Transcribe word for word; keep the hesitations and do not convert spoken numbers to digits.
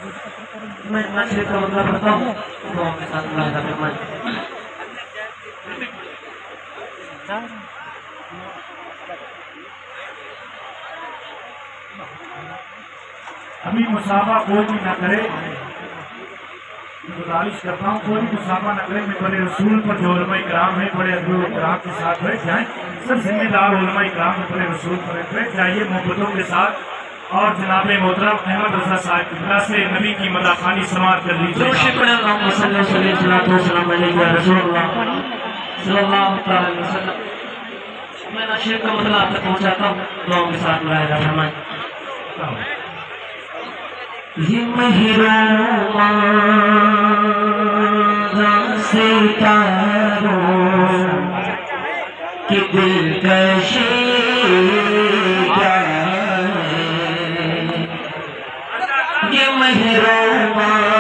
मैं नशे का मतलब करता हूँ दुआओं के साथ वायदा फरमाएं। अभी मुसाफा कोई भी ना करे, गुजारिश करता हूँ कोई मुसाफा न करे। मैं बड़े रसूल पर जो उलमा इकराम है बड़े अदब इकराम के साथ बैठ जाए। सब जिम्मेदार उलमा इकराम है बड़े रसूल पर बैठ जाइए मोहब्बतों के साथ। और जनाब मोहतरम अहमद रजा साहब किबला से नबी की मदाखानी समाप्त कर लीजिए। मैं नशे का मतलब आप तक पहुँचाता हूँ दुआओं के साथ वायदा फरमाएं। ये महरों सितारों कि दिलकशी ये महरों